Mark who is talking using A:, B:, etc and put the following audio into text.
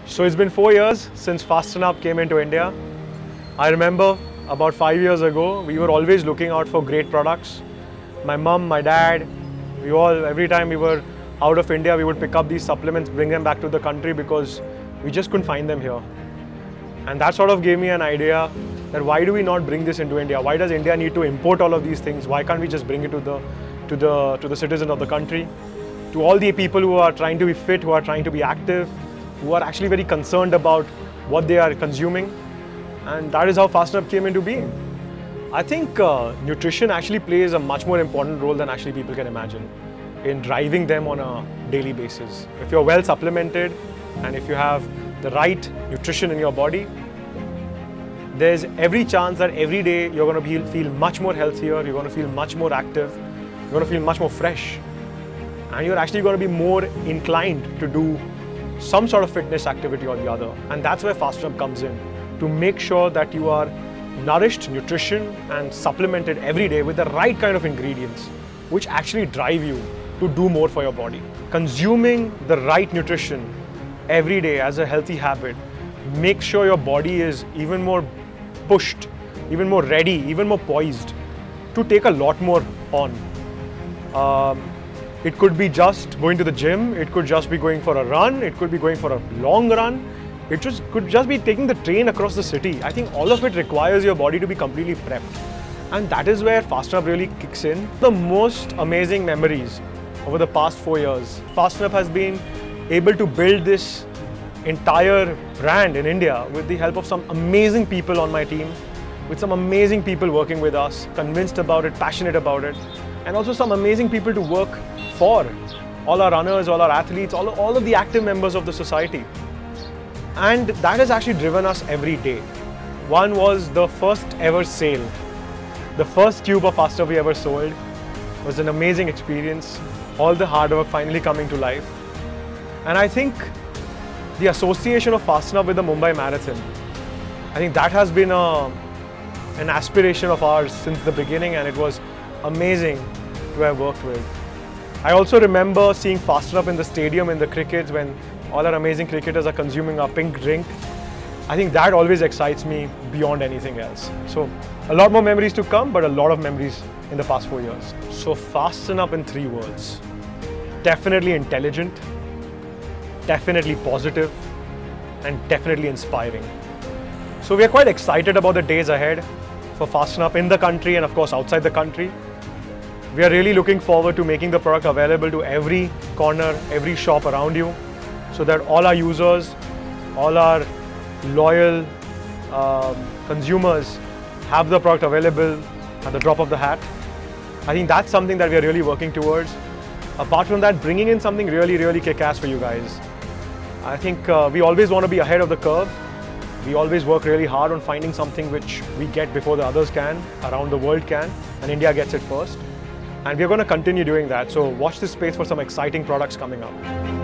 A: So it's been 4 years since Fast&Up came into India. I remember about 5 years ago, we were always looking out for great products. My mum, my dad, every time we were out of India, we would pick up these supplements, bring them back to the country because we just couldn't find them here. And that sort of gave me an idea that why do we not bring this into India? Why does India need to import all of these things? Why can't we just bring it to the citizens of the country? To all the people who are trying to be fit, who are trying to be active, who are actually very concerned about what they are consuming. And that is how Fast&Up came into being. I think nutrition actually plays a much more important role than actually people can imagine in driving them on a daily basis. If you're well supplemented and if you have the right nutrition in your body, there's every chance that every day you're going to feel much more healthier, you're going to feel much more active, you're going to feel much more fresh, and you're actually going to be more inclined to do some sort of fitness activity or the other. And that's where Fast&Up comes in, to make sure that you are nourished, nutrition and supplemented every day with the right kind of ingredients which actually drive you to do more for your body. Consuming the right nutrition every day as a healthy habit makes sure your body is even more pushed, even more ready, even more poised to take a lot more on. It could be just going to the gym, it could just be going for a run, it could be going for a long run, it could just be taking the train across the city. I think all of it requires your body to be completely prepped. And that is where Fast&Up really kicks in. The most amazing memories over the past 4 years. Fast&Up has been able to build this entire brand in India with the help of some amazing people on my team, with some amazing people working with us, convinced about it, passionate about it, and also some amazing people to work for. All our runners, all our athletes, all of the active members of the society. And that has actually driven us every day. One was the first ever sale. The first tube of Fast&Up we ever sold was an amazing experience. All the hard work finally coming to life. And I think the association of Fast&Up with the Mumbai Marathon, I think that has been an aspiration of ours since the beginning, and it was amazing to have worked with. I also remember seeing Fast&Up in the stadium in the cricket when all our amazing cricketers are consuming our pink drink. I think that always excites me beyond anything else. So a lot more memories to come, but a lot of memories in the past 4 years. So Fast&Up in 3 words. Definitely intelligent, definitely positive, and definitely inspiring. So we are quite excited about the days ahead for Fast&Up in the country and of course outside the country. We are really looking forward to making the product available to every corner, every shop around you, so that all our users, all our loyal consumers have the product available at the drop of the hat. I think that's something that we are really working towards. Apart from that, bringing in something really kick-ass for you guys. I think we always want to be ahead of the curve. We always work really hard on finding something which we get before the others can, around the world can, and India gets it first. And we're going to continue doing that. So watch this space for some exciting products coming up.